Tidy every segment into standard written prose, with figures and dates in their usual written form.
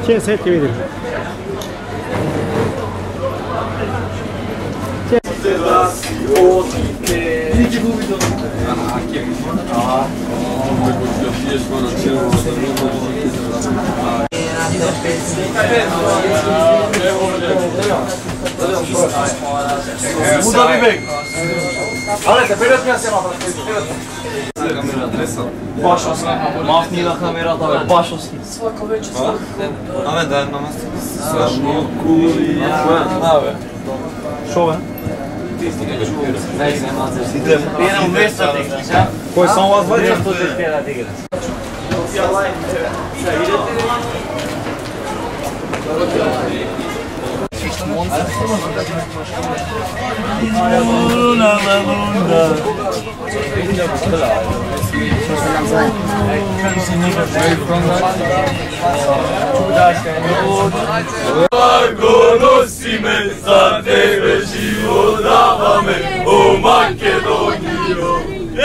Čez ti vidim. Muda bir bek. Ale te period ja se ima Kamera adresa. baš osmi. Mafnila kamera da baš osmi. Svako večer svako. Ame da namaste. Sašno kuli. Nave. Šove? Ne znam, idem. Idem u mjesto da igraš, ja? Koji sam vas dvojica? Mjesto da htjela da igraš. Luna, luna. Largo nosi me, za tebe život dava me, o Makedoniju.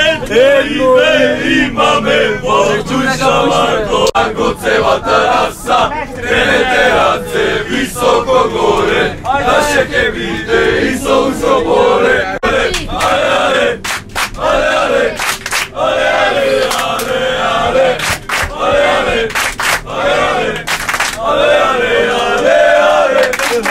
Ima me, počuća Largo ceva terasa, krene terace visoko gore, naše ke vide i sunco bore. Ale, ale, ale, ale, ale, ale, ale, ale, ale, ale, ale, ale, ale,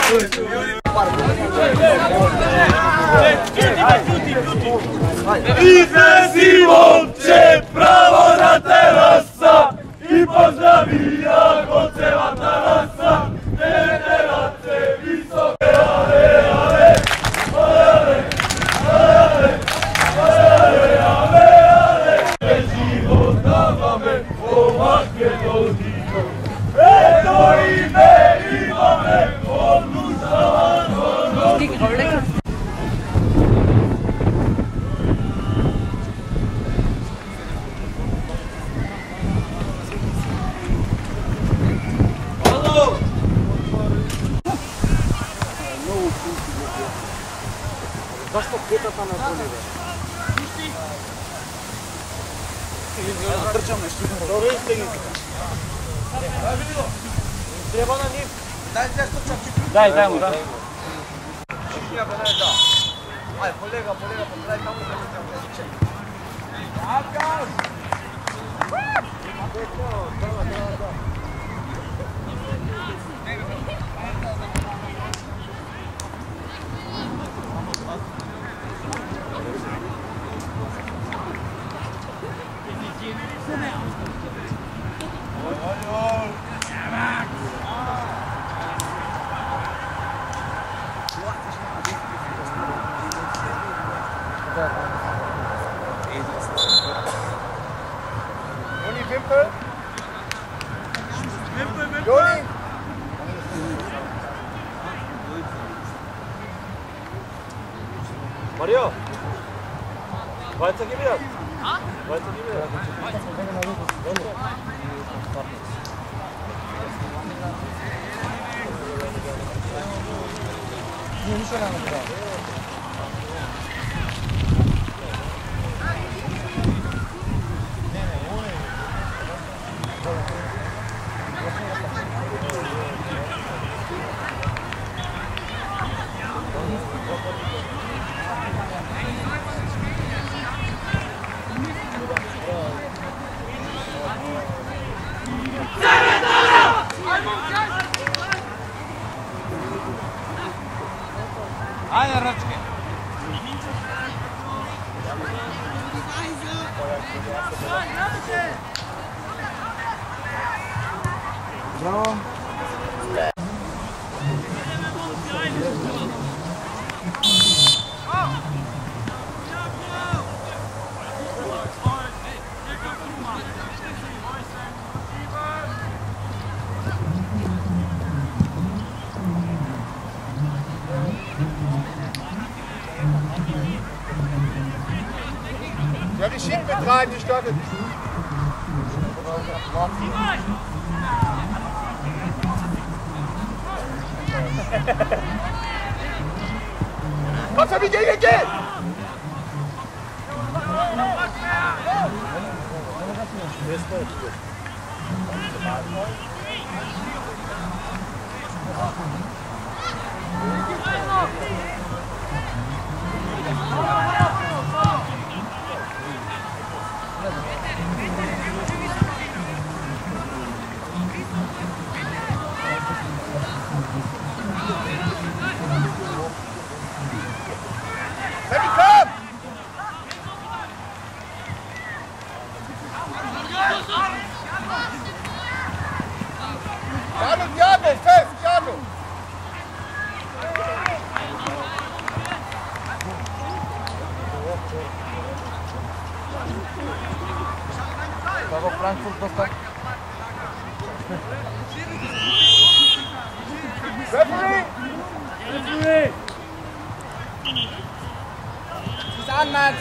Izvezi momče pravo na terasa i pozdravi jako ceva terasa, ne terase visoke, ale, ale, ale, ale, ale, ale, ale, život dava me o Makedoniju. Eto ime ima me odlučavano. Zašto petata na bolje? Trčam nešto. Dobro isti. Treba na njih. Daj mu, da. Aj, polega, daj tamo da se Joni, Wimpel? Joni? Mario? Weiter gewährt? Weiter gewährt? Ajde, Račke. Bravo. Ja, die schiebt mit rein, die startet. Was hab ich gegen geht? Frankfurt dostał. Referee! Referee! Ist an, Max!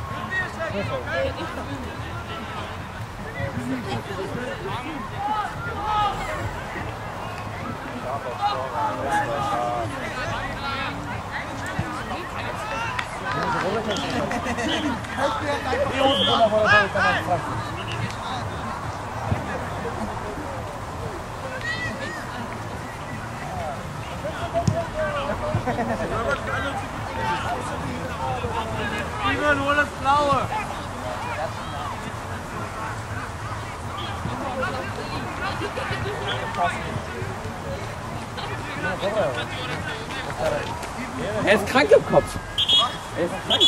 Nur das Blaue. Er ist krank im Kopf. Er ist krank.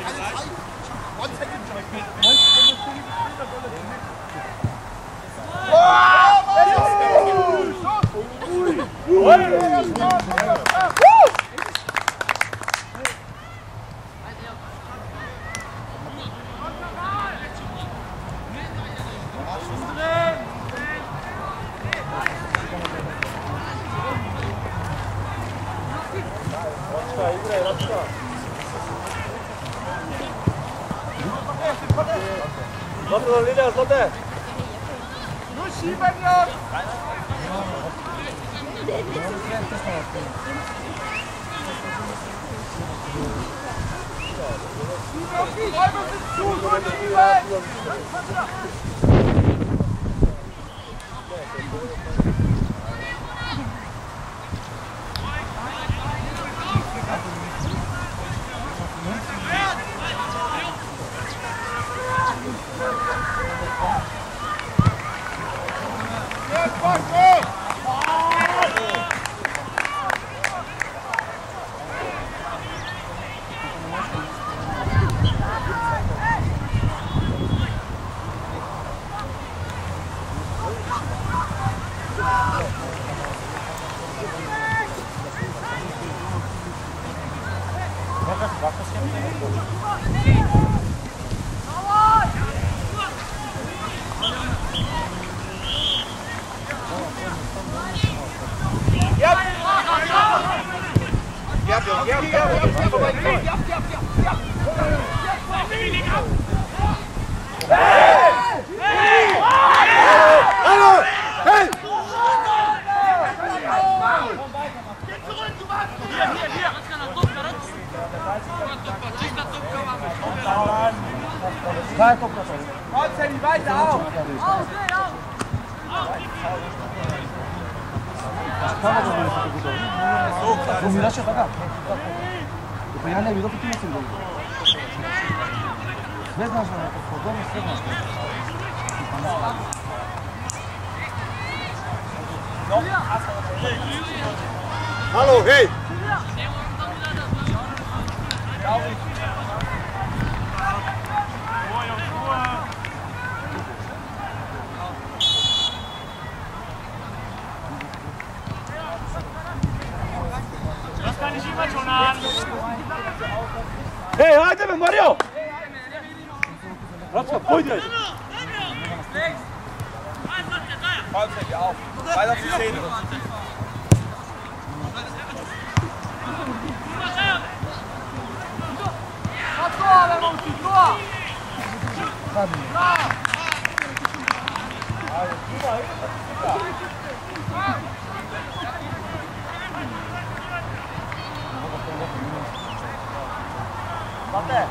Złote! Nur schieben, Jungs! Die Räume sind zu, nur schieben! Weiter auf! Hallo, hey! Das kann ich immer schon an. Hey, heute mit Mario! Ratzka, heute! Faulfläche auf. Weiter auf die Szene. Warte!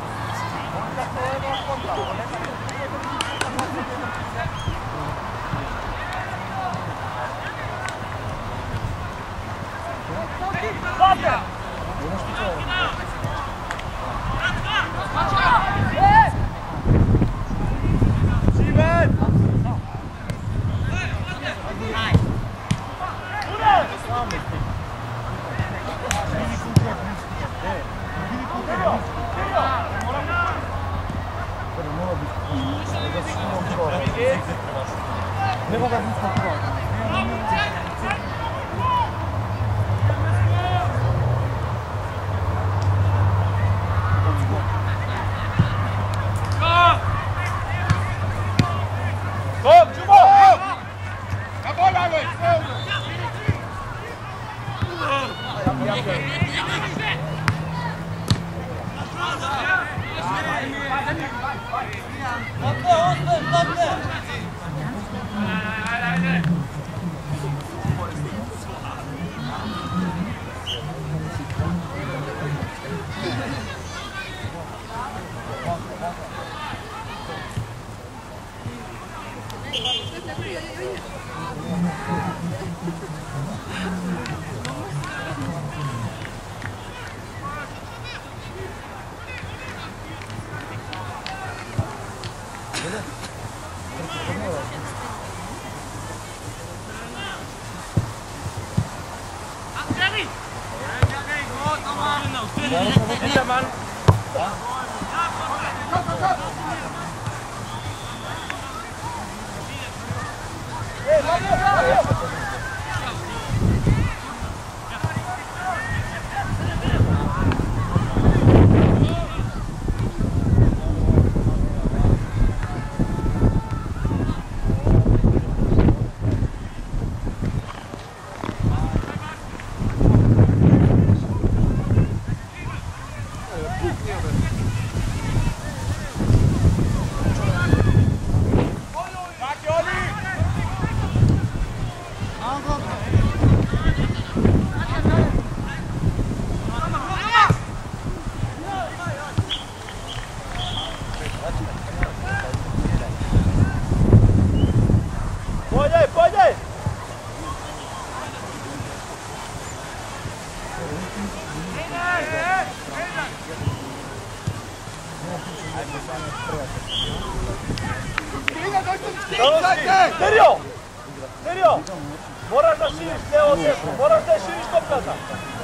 Serio! Serio! Moraš da širiš levo desno, moraš da širiš topkata.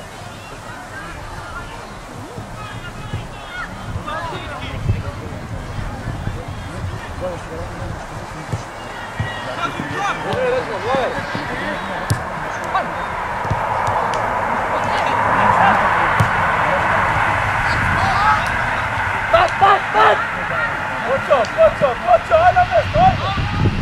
Počo, ajde na mesto, ajde!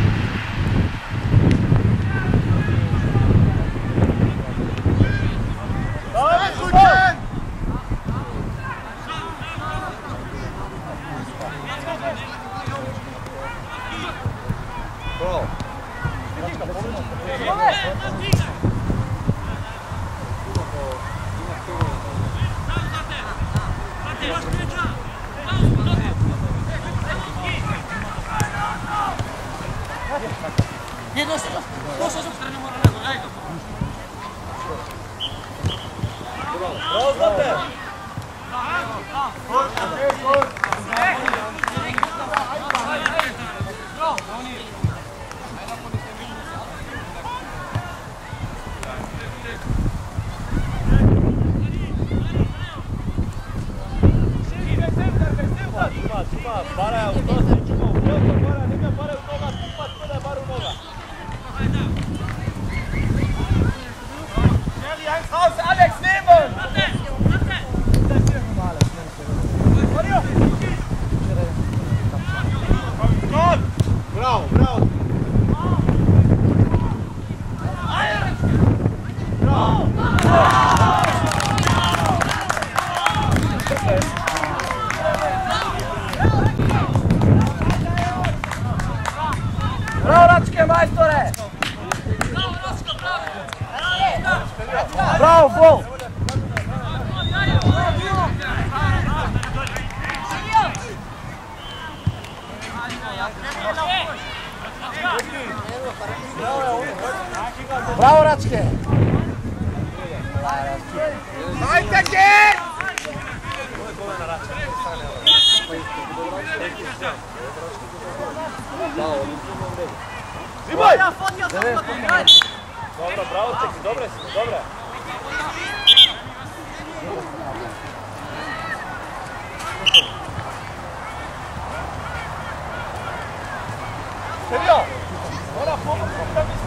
Bravo, gol! Bravo, Račke! Ajde, Ger! Zibaj! Dobro, bravo, Ceki, dobre si, dobre. Serio? Mora pomoć kompromis.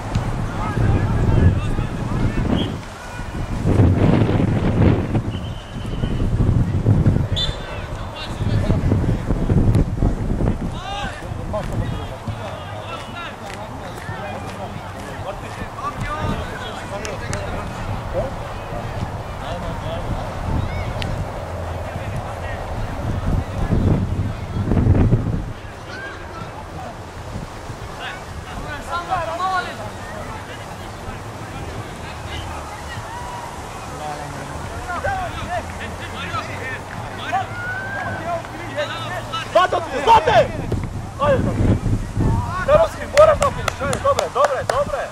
Znate! Ajde, Karovski, moraš napunuti, ajde, dobre, dobre, dobre.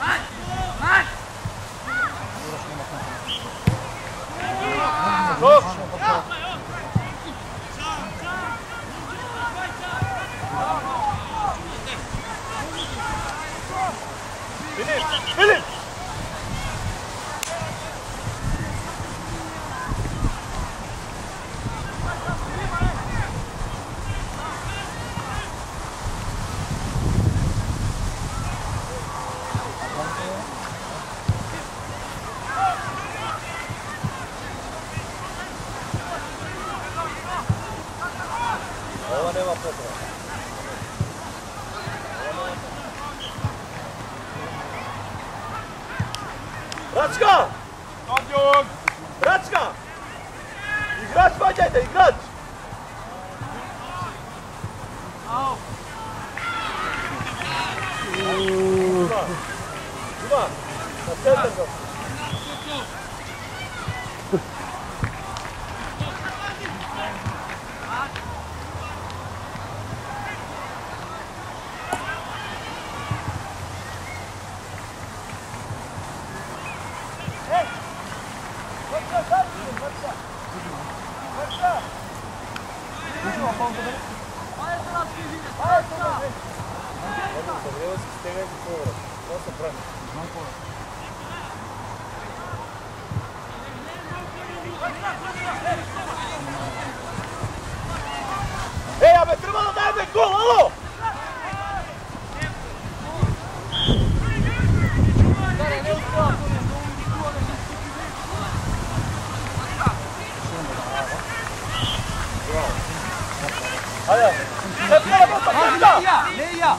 Stop! Filip, Filip! Ovo nema potreba. Račka! Račka! Igrač vađajte, igrač! Ima! Na centar ga! Ej, a me treba da dajem gol, alo! Ajde, ne treba da ne ja!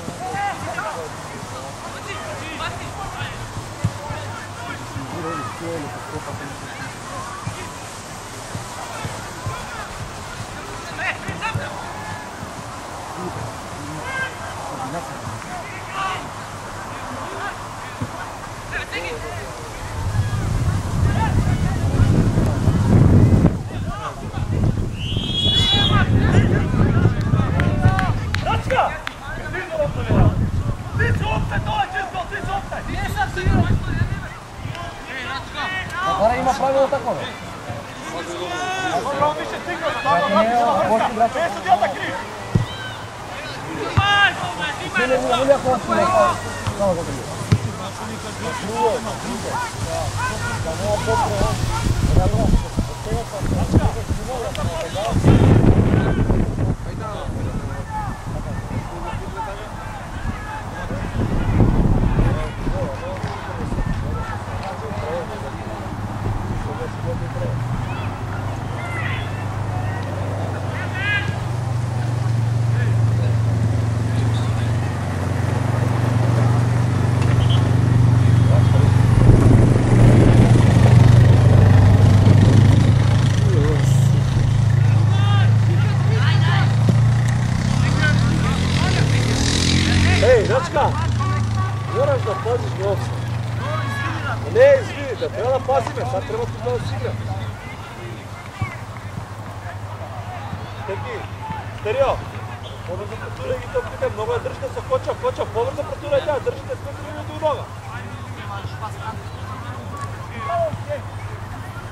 Ora ima pravilo tako ne? Dobro, on više stigao, da gdje su djelta kriv? Račka, moraš da paziš novca. Ne izvidi, da treba da pazi me, sad treba tu da vas igram. Teki, Sterio, povrzo proturaj i to pitam, mnogo je držite sa koča, povrzo proturaj ja, držite sve minutu u noga.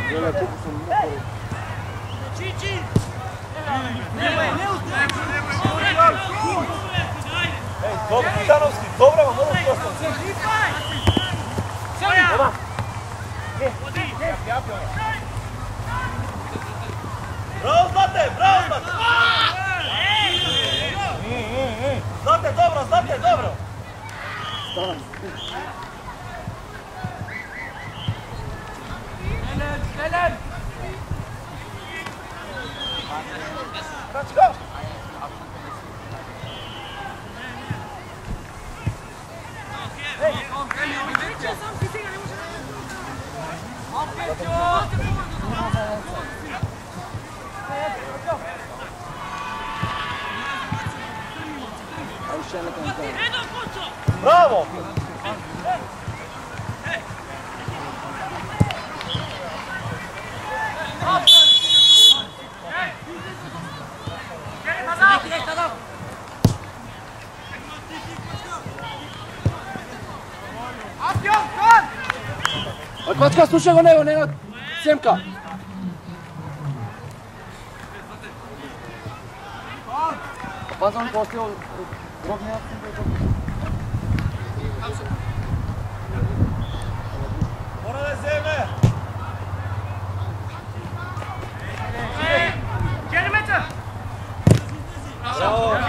Dobro, Titanovski, dobro vam, moram što ostati. Bravo, Zlate, bravo, Zlate! Zlate, dobro, Zlate, dobro! Stellen! Račko! Bravo! Kocka, slušaj go, Nenad, Semka. Pa sam postio drog Nenad. Mora da je zeme! Kilometer! Bravo!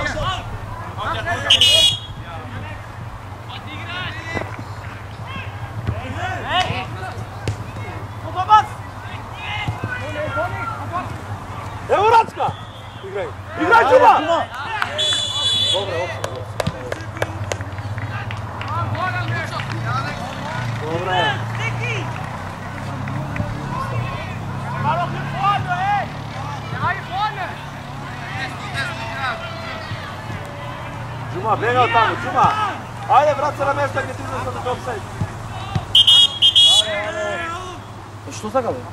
Evo Racka! Igraj! Igraj, Đuma! Dobre, opšte. Dobre. Malo più fondo, Dai fondo! Đuma, bjega od tamo, Đuma! Ajde, vrat se na mjesta gdje ti uzmeš na offside. Što sa ga, bro?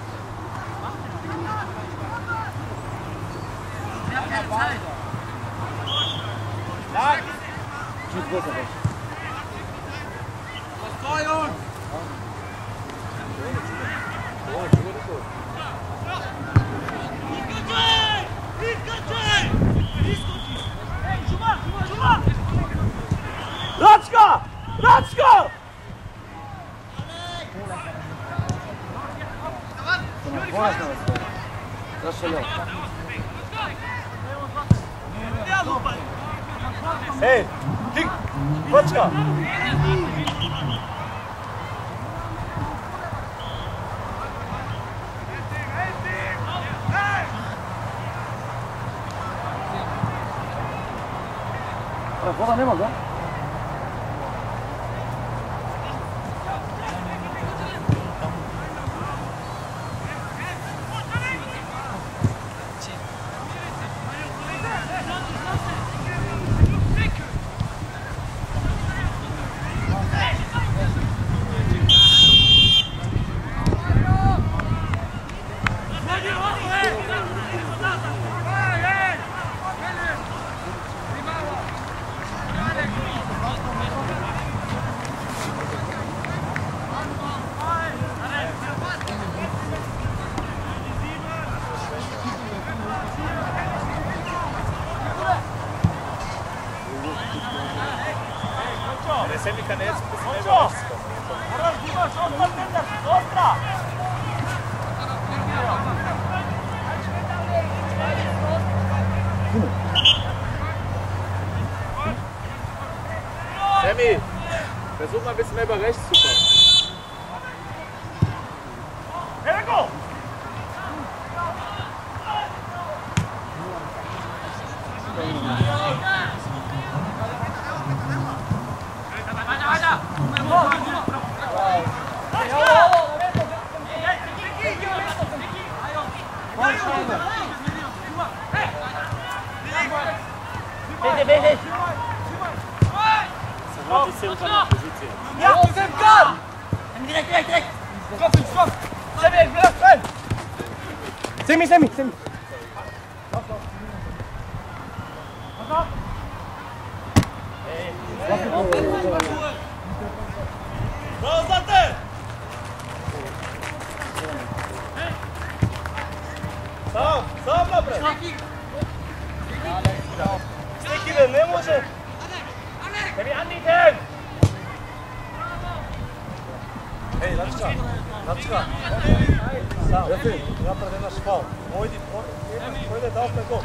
Čut goza, bro. Postoj on! Racka! Racka! Zašelio. Ej, ti! Racka! Voda nema, da? Semika ne jesu, da se ne ga nešto. Moraš da imaš ostra metar, ostra! Semi, versuch mal ein bisschen mehr über rechts zu kommen. Here we go! Ja, Semka! Direkt! Stopp! Semi, bleib! Semi! Bravo, Zlate! napred! Stekine, ne može! Tebi Anditen! Ej, Načka! Sam, napred je naš faul. Pojdi, da opet gol.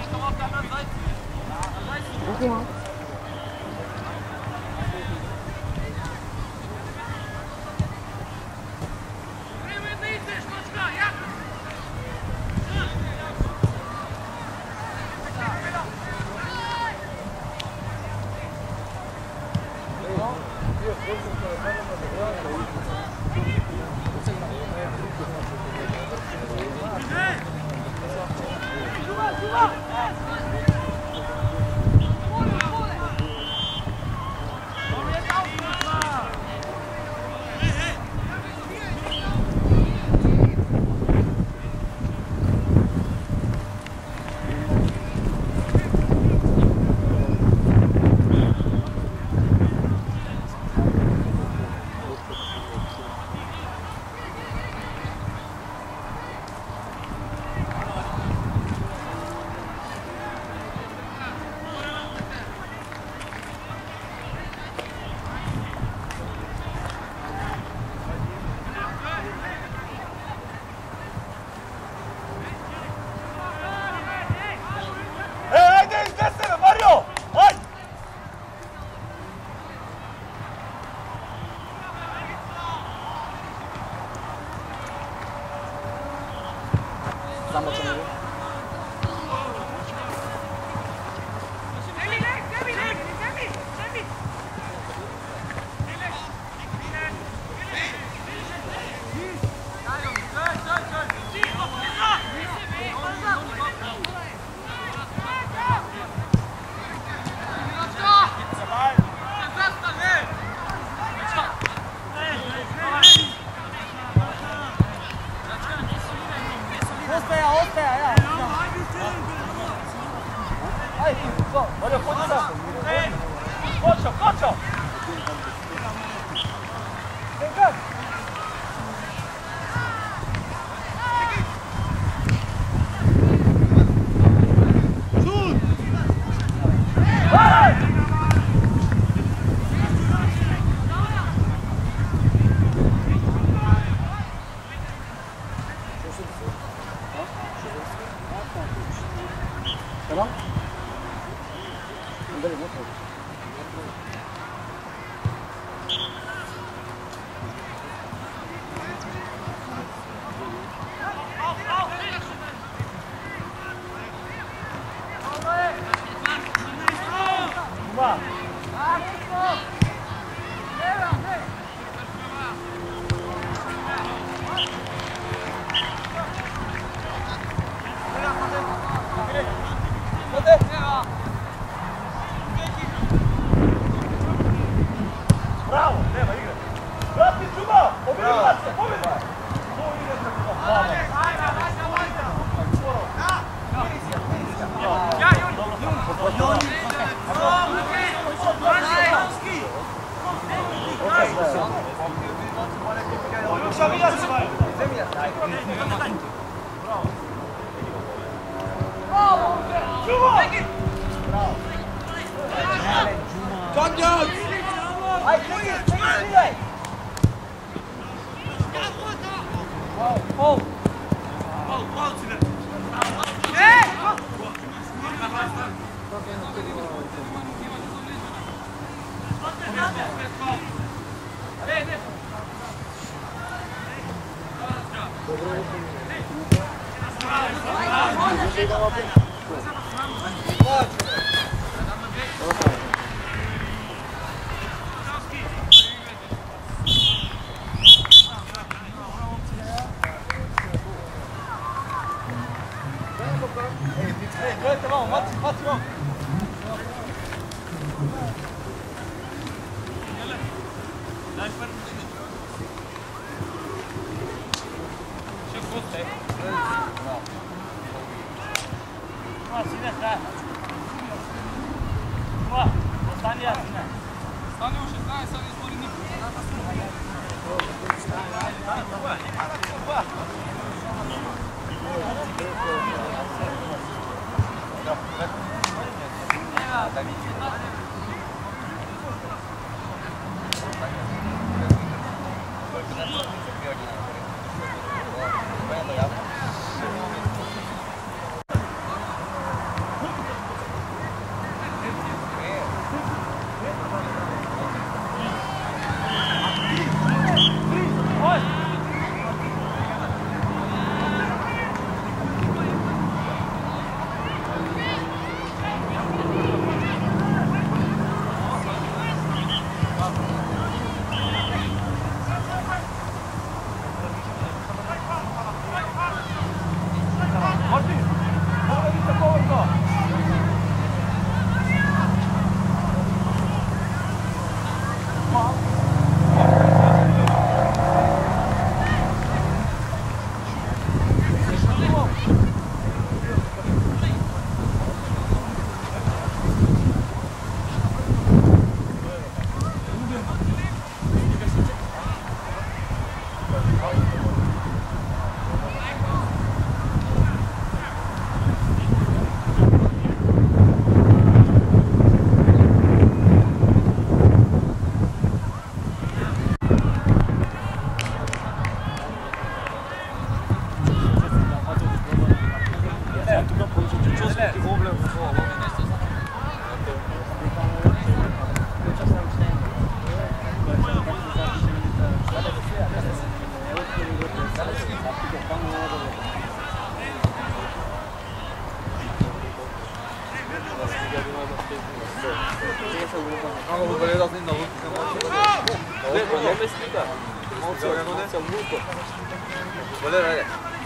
Ама го бъде разни на лука. Не ме стига. Малко съм луко. Бъде, айде.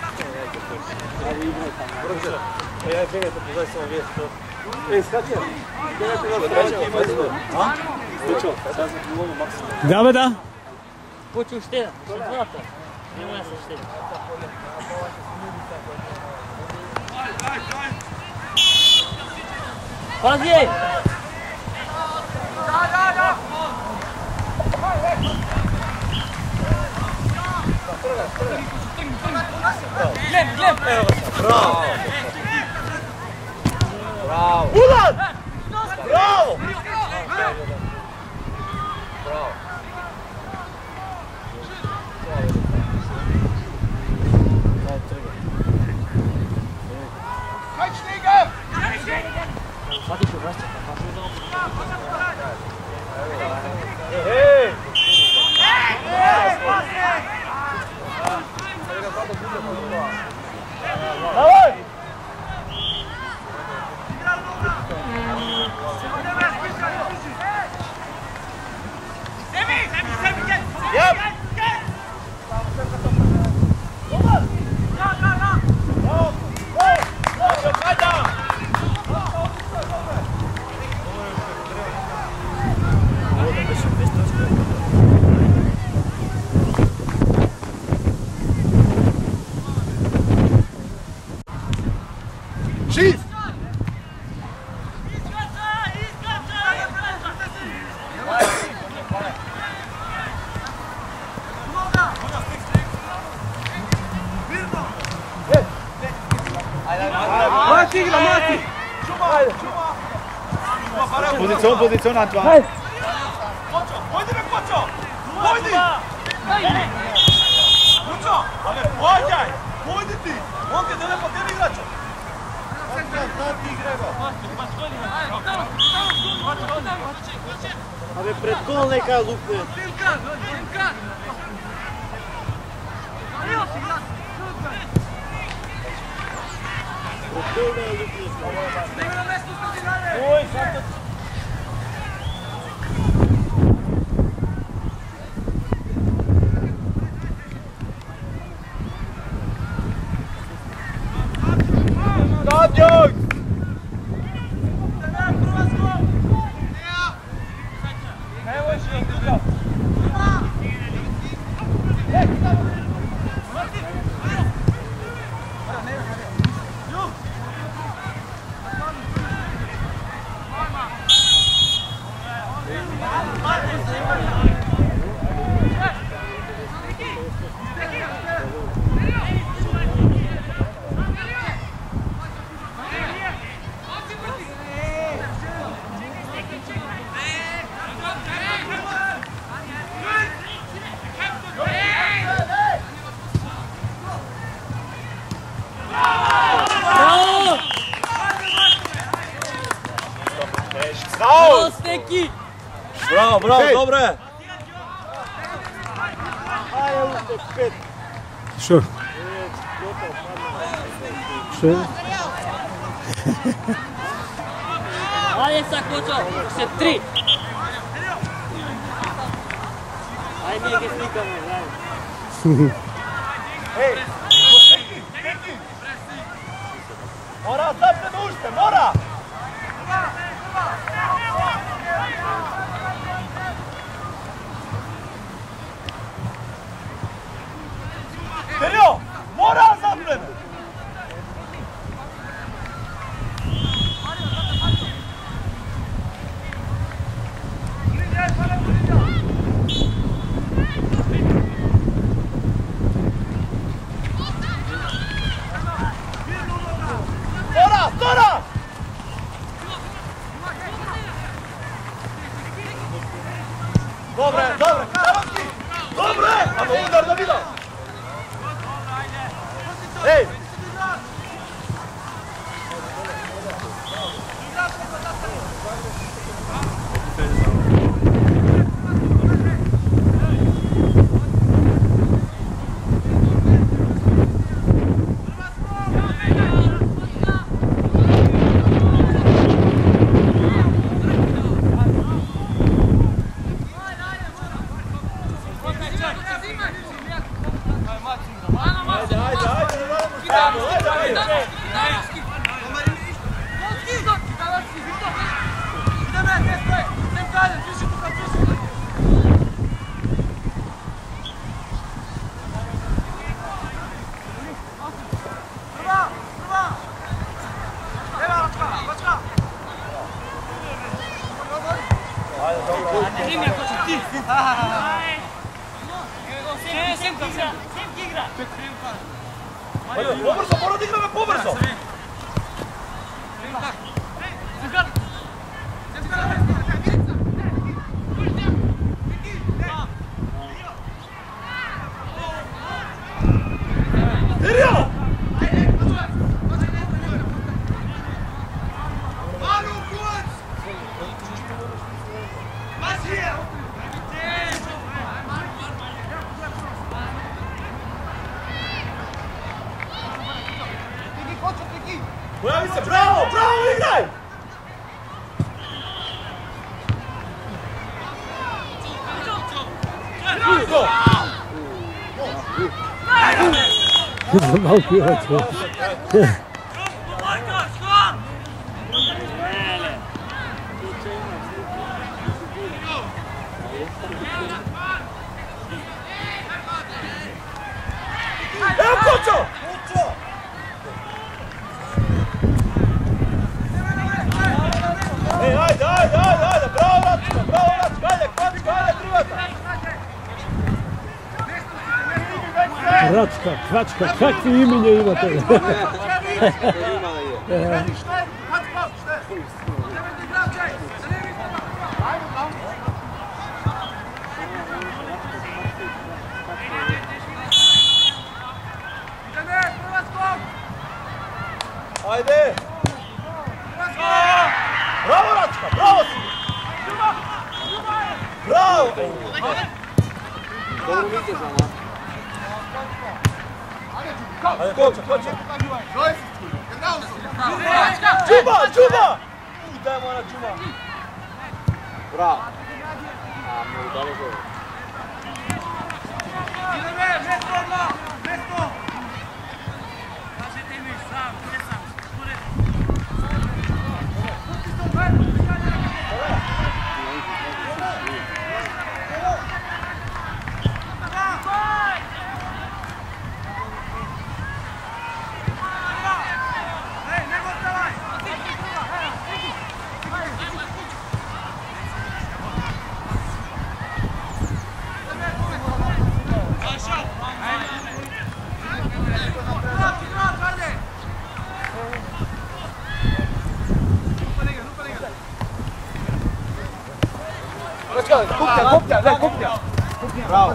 Я бегайте, позай само вие. Скачай. Бегайте го, скачай. Да, бе, да. Почу ще, двата. Няма да се ще. Пази! Глем! Браво! Браво! Улад! Браво! Браво! Давай! Шист! Мати игра, Мати! Позицион, Антуан. Пойди бе, Кочо! Пойди! Кочо! Пойди ти! Он те даде по тебе играча! Абе, пред гол нека лупне. Браво, браво, добре! Що? Що? Айде са, Кочо! Ще 3! Айде ние ги сникаме, айде. Mora, zapne dušte, mora! Terio, mora zapne! Pobrzo, mora da igrame pobrzo! Serio? Pojavi se, bravo, bravo, igraj! Go! Zamałkiwać. Evo Kočo! Ej, ajde, bravo Račka, ajde, privata! Račka, Kvačka, kakvi imenje imate? Ajde! Bravo Račka, bravo si! Bravo! Dobro vidiš, ama. Ajde, Koča! Čuba! Daj mora Čuba! Bravo. A, mnogo dalo zove. Kupnja! Bravo!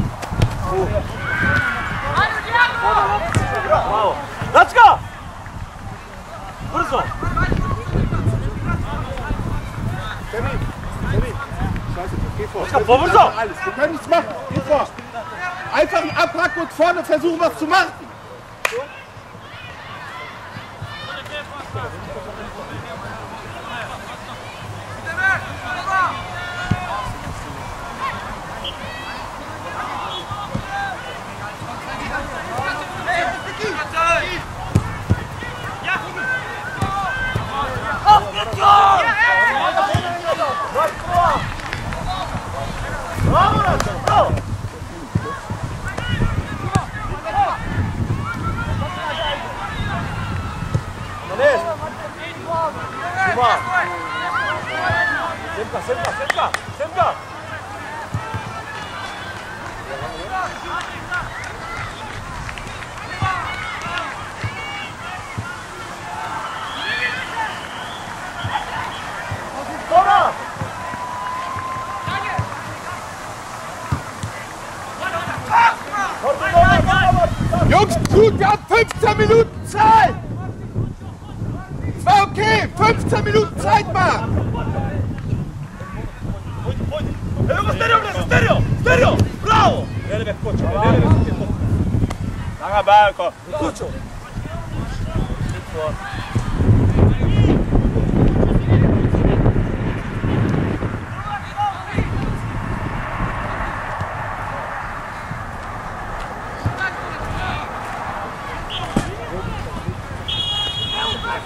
Bravo! Račka! Brzo! Račka, pobrzo! Wir können nichts machen. Geh vor. Einfach einen abhaken und vorne versuchen, was zu machen. Bravo, Račka, bravo! Manes! Čuba! Semka! Dobra! Jungs, gut, wir haben 15 Minuten Zeit! Es war okay, 15 Minuten Zeit mal! Evo stereo! Bravo! Nerve Kočo, Nanga Bajko, Kočo!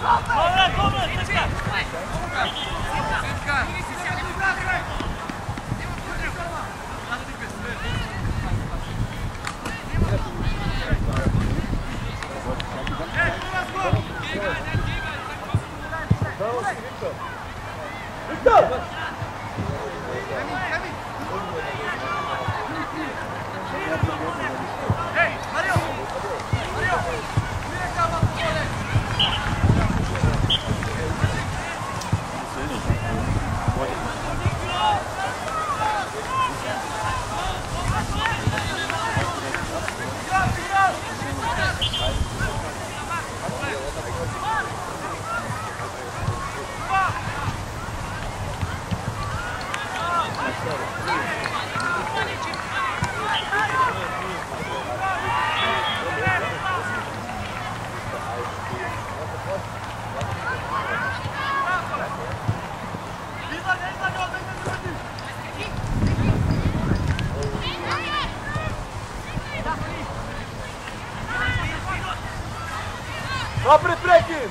Naprijed prekid!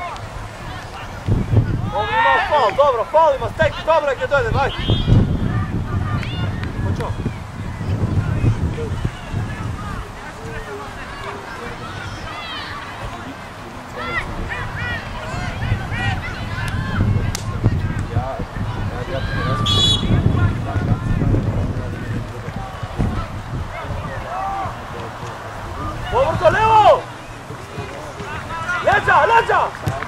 Ovo imao faul, dobro, faul ima, stekni, dobro je kad dojde, ajde! Počeo! Povrto, levo! Leđa, leđa!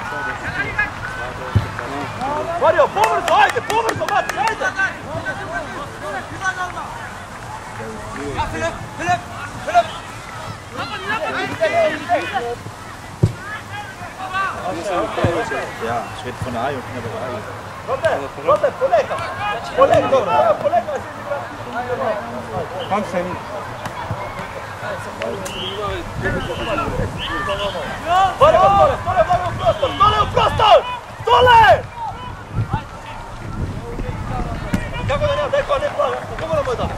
Mario, povrto, ajde, povrto, Mati, ajde! Ja, Schritt von A und von der A. Rote, polega! Polega, dobro, polega! Komm, Sammy. Stole u prostor! Stole! Kako da nema, neko, ne plaga, kako da moj da?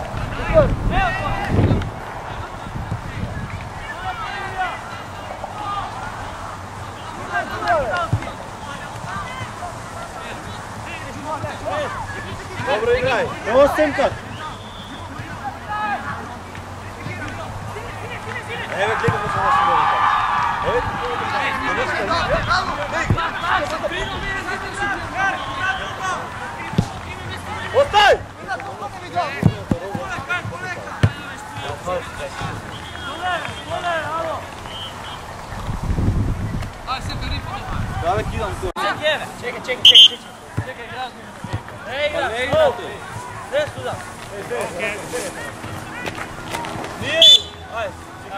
Dobro igraj! Evo Semkat! Evet, gledamo se naši velika. Evet, ostaj! Dale, kidam tu. Čekaj, razmi. Ne igra, ne suda. Nije! Ajde.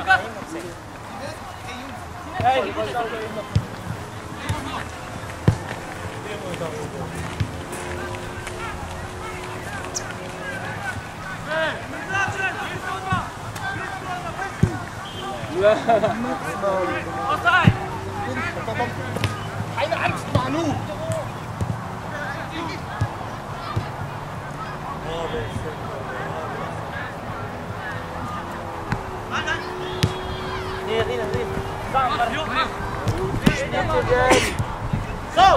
Ostaj! Keine Angst, Manu! Sam!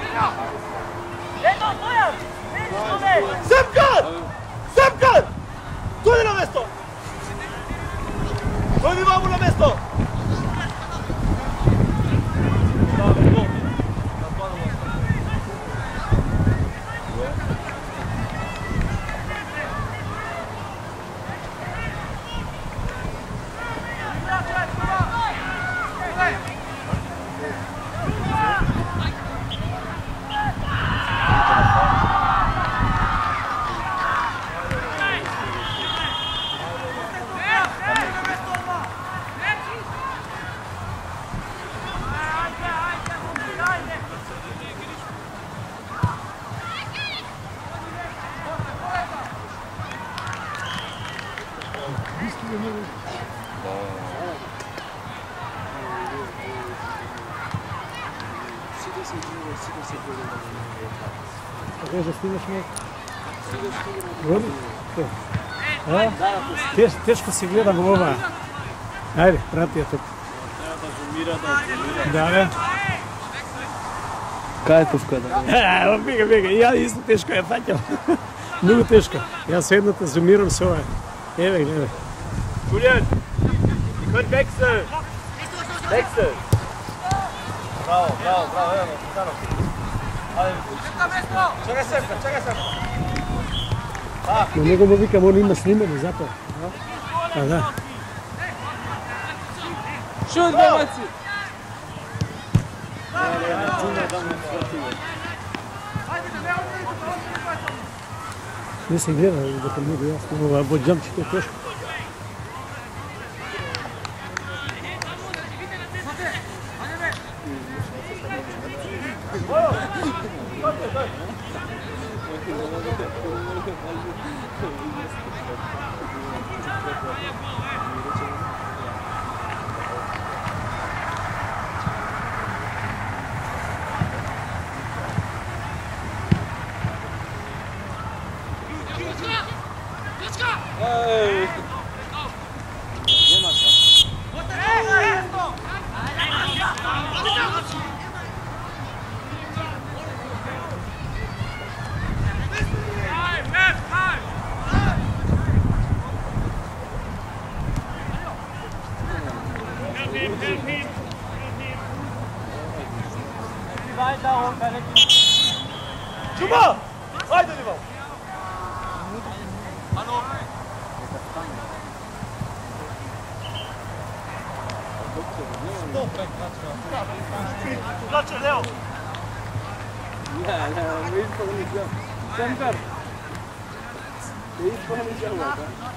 Eto, Bojan! Semkat! Semkat! Dojdi na mesto! Dojdi vamo na mesto! Kako da stigneš me? Vodi? Teško si gledam ova. Ajde, prati je to. Da, ne? Kajtovka, da. Evo, biga, ja isto teško je faćao. Mnogo teško. Ja se jedno zoomiram se ovaj. Evo, gledaj. Julian, ihr könnt wechseln. Wechsel. Bravo, evo, stano. Čekaj se. Na njega mu vikam, on ima snimanje, zato. Pa da. Šut, domaći! Nisam gledao da kad mogu jasno, ovo bođamči to je teško. Čuba! Hajde Diva! Znači, Leo! Ne, mi ispod nisam. Semkar! Mi ispod nisam, da.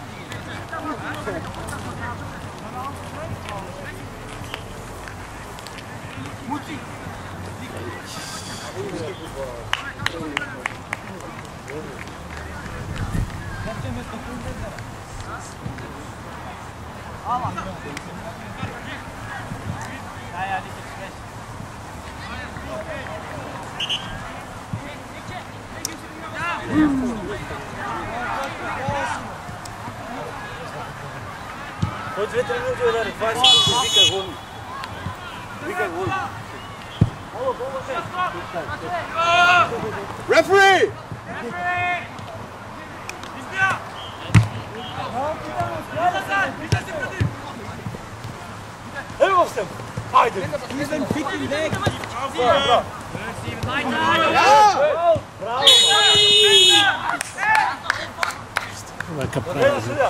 Hoće 2 minute udari, 20 sekundi, vikaj gol. Referee! Evo se! Hajde! Bravo! Bravo! Neka Šilja, prava. šilja!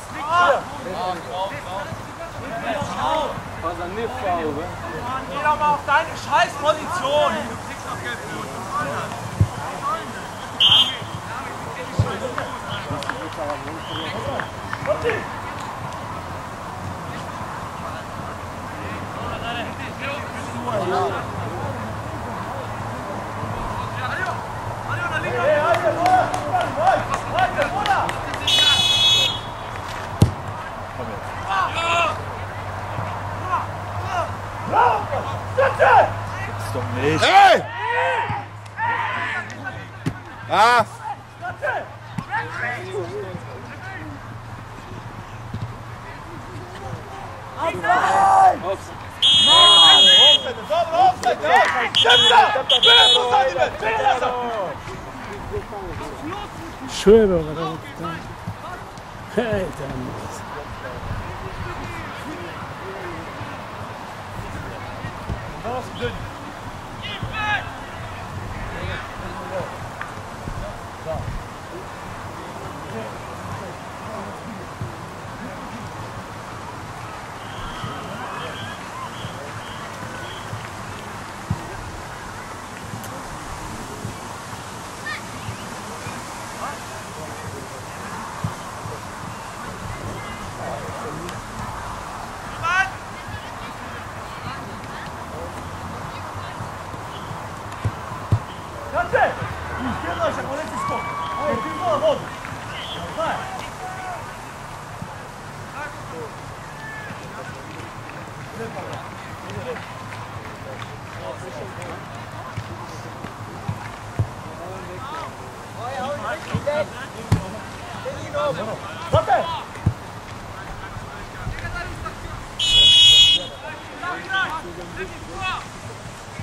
Pa za ne faul, be. Geh doch mal auf deine Scheißposition! Hey! Ah! Šuje be ovo, da. Hej, tamo.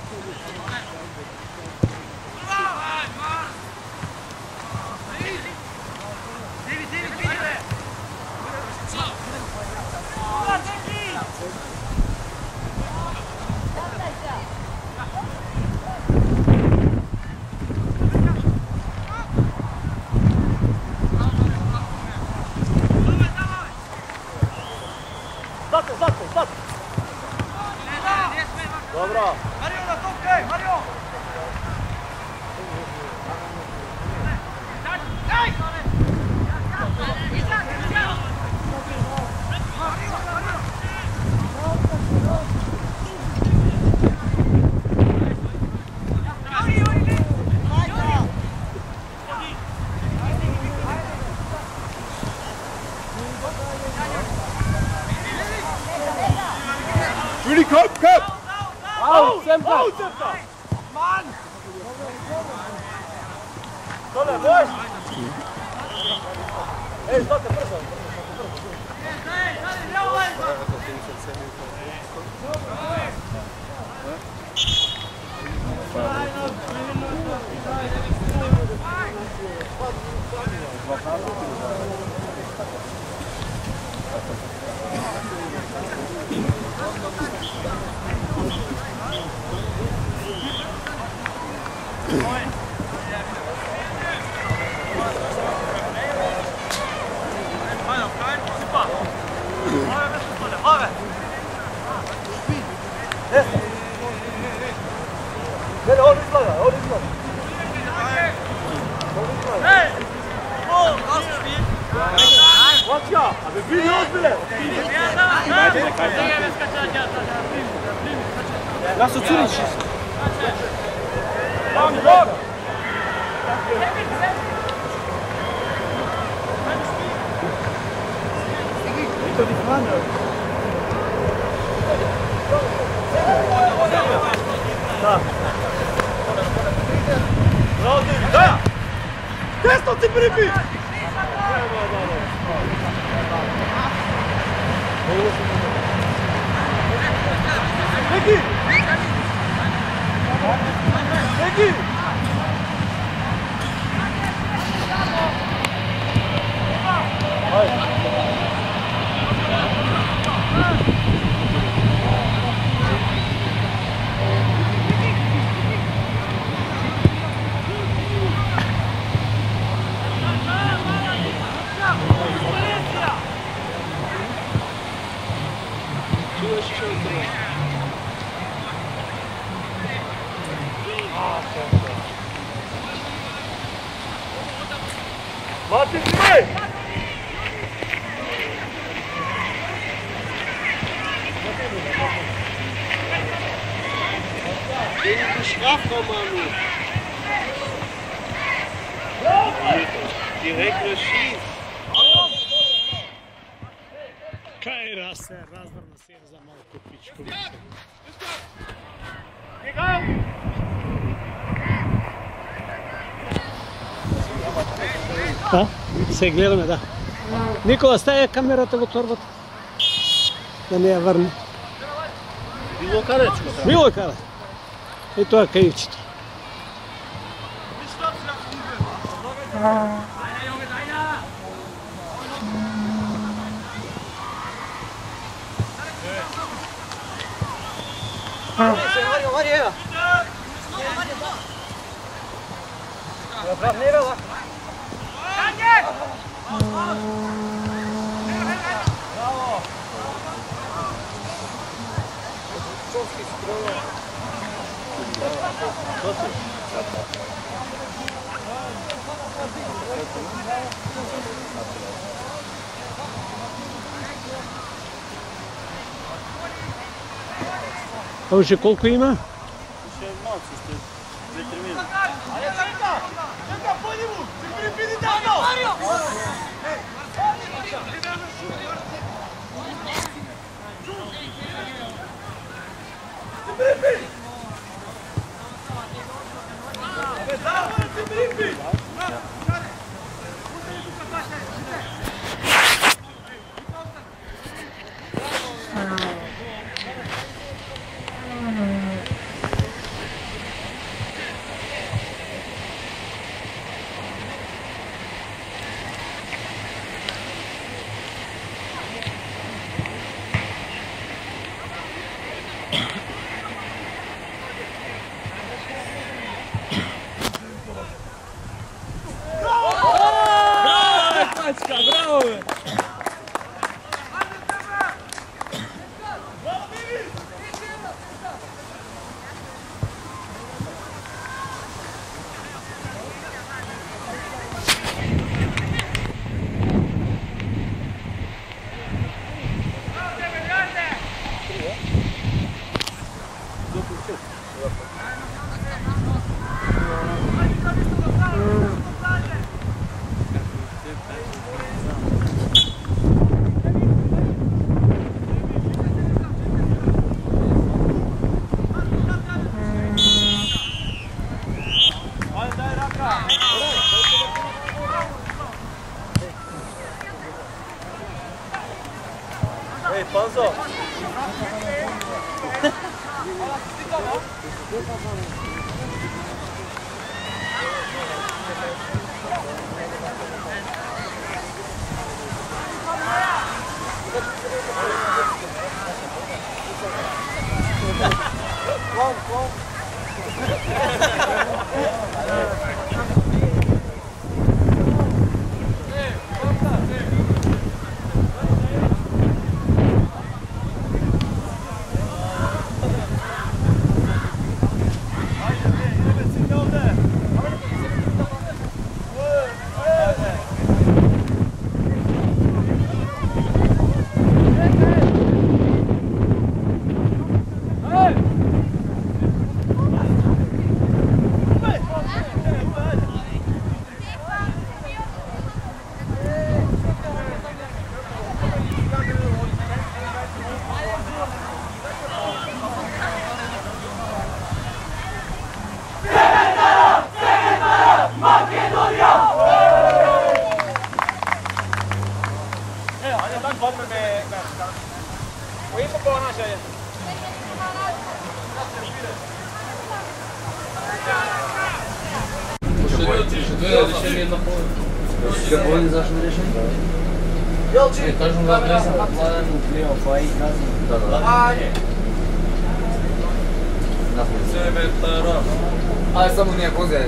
Dobro. Mario na top, Mario! Judy, komm! Au, Semka! Mann! Dole, boš! Ej, znate, brzo! Lass uns zu nicht schießen. Hinter die Fahne. Da. Da. Desno ti pripi. Neki. Neki. Martin, zwei! Direkt schießt. Kaj se razvrna sjer za malo kupičku. Da, se gledаме, да. Никола, стая камерата во торбата. Да не ја врне. Било каречко. Било каре. И тоа кајучето. А уште колку има? Уште малку, уште 2-3 минути. Ајде, чека по ниву! Се припиди давно! Се припиди! Абе, давно се припиди! Ej, Panzo! Какое зашло решение? Елчик! Кажем, на плесен, план, лево, фай, да. А, само не позе.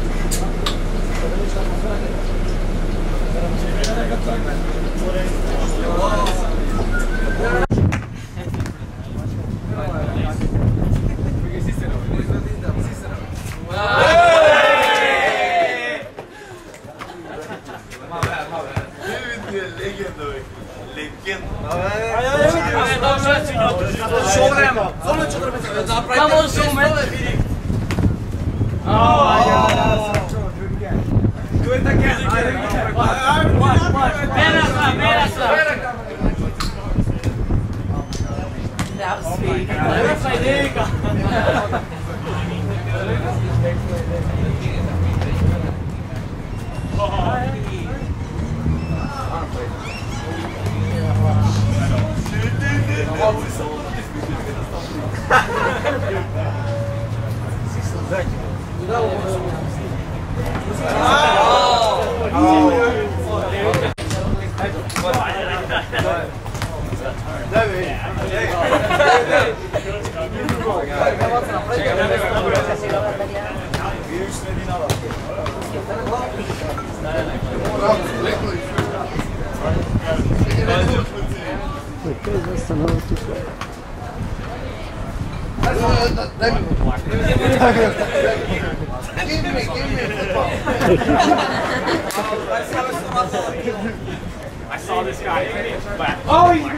I saw this guy. Oh, he's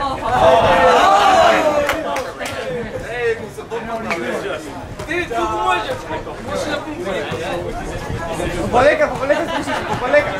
Полека, спустись, полека.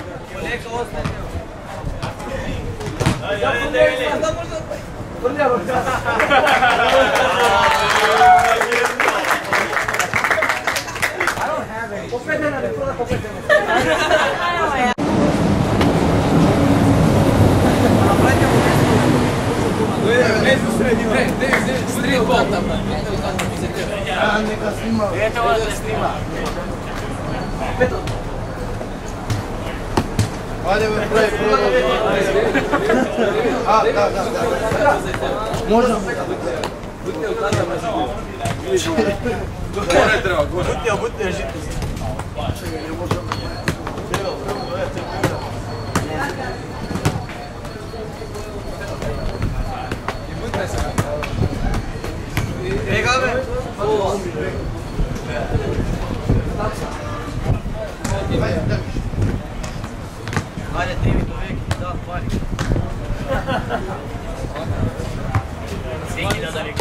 Стритбол там. Это вас стрима. Ваня, вы продолжите. Да. Можно? Gore treba, gore. Butnija žiti. Ajde, tri mi to uvijek da pari. Sviki da daleko.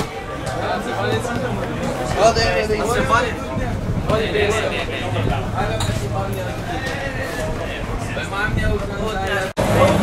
Ode, se pali. Ode, ne. Ajde, se pali. Mam ne ugodno.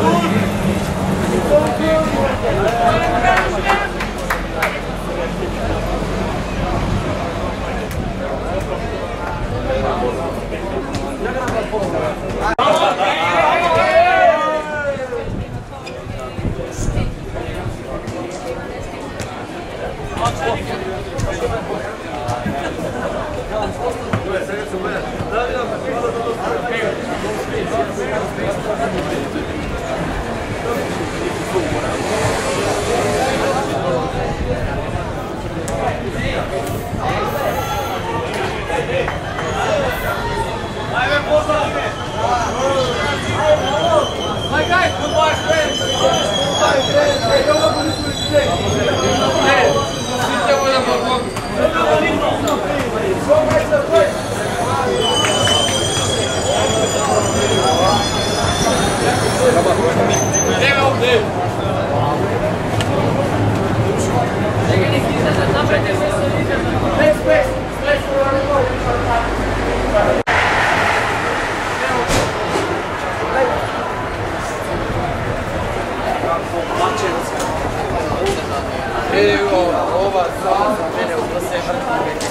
Ova samo za mene u sve vrti.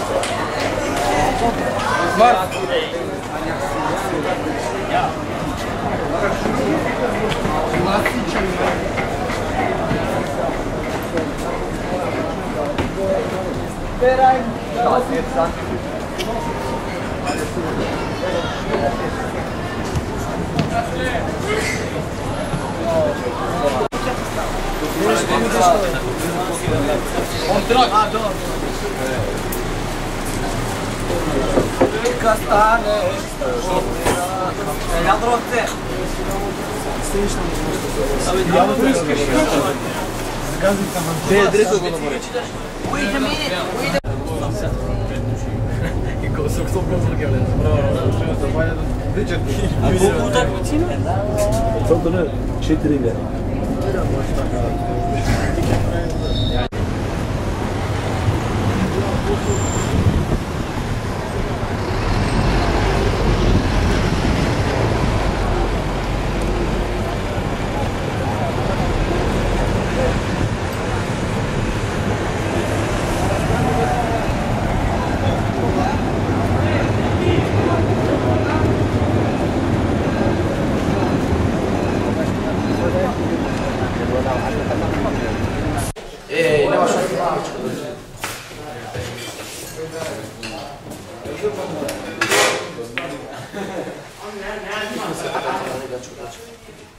Kastane. Ja drote. Wait a minute. To ne, 4 mjera. Nema što ti